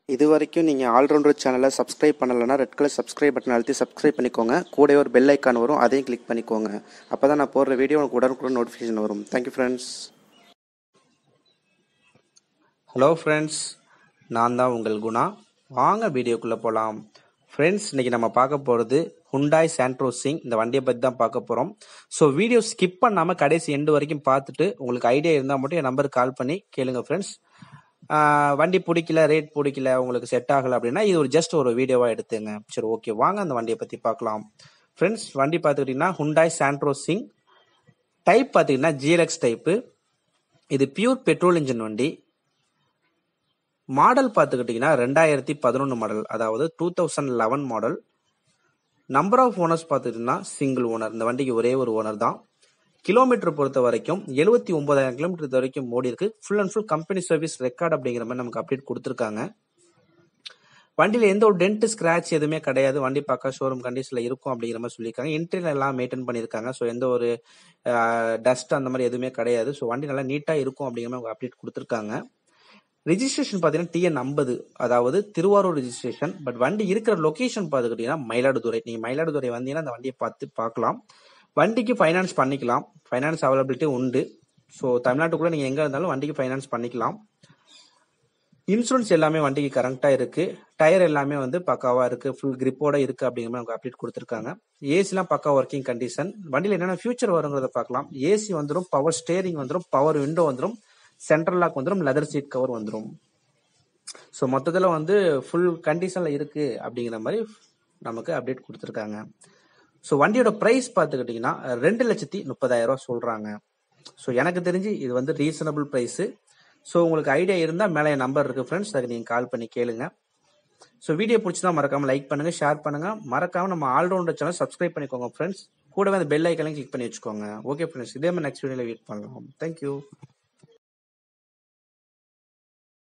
இது வரைக்கும் நீங்கள் ஆல்ரவுண்டர் சேனலை சப்ஸ்கிரைப் பண்ணலைன்னா ரெட் கலர் சப்ஸ்கிரைப் பட்டன் அழுத்தி சப்ஸ்கிரைப் பண்ணிக்கோங்க. கூட ஒரு பெல் ஐக்கான் வரும், அதையும் கிளிக் பண்ணிக்கோங்க. அப்போ தான் நான் போடுற வீடியோ உங்களுக்கு உடனுக்குடன் நோட்டிஃபிகேஷன் வரும். Thank you friends. ஹலோ ஃப்ரெண்ட்ஸ், நான் தான் உங்கள் குணா. வாங்க வீடியோக்குள்ளே போகலாம். ஃப்ரெண்ட்ஸ், இன்றைக்கி நம்ம பார்க்க போகிறது ஹுண்டாய் சாண்ட்ரோ சிங். இந்த வண்டியை பற்றி தான் பார்க்க போகிறோம். ஸோ வீடியோ ஸ்கிப் பண்ணாமல் கடைசி எண்டு வரைக்கும் பார்த்துட்டு உங்களுக்கு ஐடியா இருந்தால் மட்டும் என் நம்பருக்கு கால் பண்ணி கேளுங்க ஃப்ரெண்ட்ஸ். வண்டி பிடிக்கல, ரேட் பிடிக்கல, உங்களுக்கு செட் ஆகலை அப்படின்னா இது ஒரு ஜஸ்ட் ஒரு வீடியோவாக எடுத்துங்க. சரி, ஓகே, வாங்க அந்த வண்டியை பற்றி பார்க்கலாம். ஃப்ரெண்ட்ஸ், வண்டி பார்த்துக்கிட்டிங்கன்னா ஹுண்டாய் சாண்ட்ரோ சிங். டைப் பார்த்துக்கிட்டிங்கன்னா ஜிஎல்எக்ஸ் டைப்பு. இது பியூர் பெட்ரோல் இன்ஜின் வண்டி. மாடல் பார்த்துக்கிட்டிங்கன்னா 2011 மாடல், அதாவது 2011 மாடல். நம்பர் ஆஃப் ஓனர்ஸ் பார்த்துக்கிட்டிங்கன்னா சிங்கிள் ஓனர். இந்த வண்டிக்கு ஒரே ஒரு ஓனர் தான். கிலோமீட்டர் பொறுத்த வரைக்கும் 79,000 கிலோமீட்டர் இது வரைக்கும் ஓடி இருக்கு. Full and full company service record அப்படிங்கிற மாதிரி நமக்கு அப்டேட் கொடுத்துருக்காங்க. வண்டியில எந்த ஒரு டென்ட் ஸ்கிராச் எதுவுமே கிடையாது. வண்டி பக்கா ஷோரூம் கண்டிஷன்ல இருக்கும் அப்படிங்கிற மாதிரி சொல்லியிருக்காங்க. இன்டீரியர் எல்லாம் மெயின்டைன் பண்ணியிருக்காங்க. ஸோ எந்த ஒரு டஸ்ட் அந்த மாதிரி எதுவுமே கிடையாது. ஸோ வண்டி நல்லா நீட்டா இருக்கும் அப்படிங்கிற மாதிரி அப்டேட் கொடுத்துருக்காங்க. ரிஜிஸ்ட்ரேஷன் பார்த்தீங்கன்னா TN50, அதாவது திருவாரூர் ரிஜிஸ்ட்ரேஷன். பட் வண்டி இருக்கிற லொகேஷன் பார்த்துக்கிட்டீங்கன்னா மயிலாடுதுறை. நீங்க மயிலாடுதுறை வந்தீங்கன்னா அந்த வண்டியை பார்க்கலாம். வண்டிக்கு ஃபைனான்ஸ் பண்ணிக்கலாம். ஃபைனான்ஸ் அவைலபிலிட்டி உண்டு. ஸோ தமிழ்நாட்டுக்குள்ள நீங்க எங்க இருந்தாலும் வண்டிக்கு ஃபைனான்ஸ் பண்ணிக்கலாம். இன்சூரன்ஸ் எல்லாமே வண்டிக்கு கரெக்டா இருக்கு. டயர் எல்லாமே பக்காவா இருக்கு. ஃபுல் கிரிப்போட இருக்கு அப்படிங்கிற மாதிரி நமக்கு அப்டேட் கொடுத்துருக்காங்க. ஏசிலாம் பக்கா ஒர்க்கிங் கண்டிஷன். வண்டியில் என்னென்ன ஃபியூச்சர் வருங்கிறத பார்க்கலாம். ஏசி வந்துடும், பவர் ஸ்டேரிங் வந்துடும், பவர் விண்டோ வந்துடும், சென்ட்ரல் லாக் வந்துடும், லெதர் சீட் கவர் வந்துடும். ஸோ மொத்தத்தில் ஃபுல் கண்டிஷன்ல இருக்கு அப்படிங்கிற மாதிரி நமக்கு அப்டேட் கொடுத்துருக்காங்க. ஸோ வண்டியோட ப்ரைஸ் பார்த்துக்கிட்டிங்கன்னா 2,30,000 சொல்றாங்க. ஸோ எனக்கு தெரிஞ்சு இது ரீசனபிள் ப்ரைஸு. ஸோ உங்களுக்கு ஐடியா இருந்தால் மேலே என் நம்பர் இருக்கு ஃப்ரெண்ட்ஸ், அதுக்கு நீங்கள் கால் பண்ணி கேளுங்க. ஸோ வீடியோ பிடிச்சதா மறக்காம லைக் பண்ணுங்க, ஷேர் பண்ணுங்க. மறக்காம நம்ம ஆல்ரவுண்டர் சேனல் சப்ஸ்கிரைப் பண்ணிக்கோங்க ஃப்ரெண்ட்ஸ். கூடவே அந்த பெல் ஐக்கனையும் கிளிக் பண்ணி வச்சுக்கோங்க. ஓகே ஃப்ரெண்ட்ஸ், இதே மாதிரி நெக்ஸ்ட் வீடியோவில் வெயிட் பண்ணலாம். தேங்க்யூ.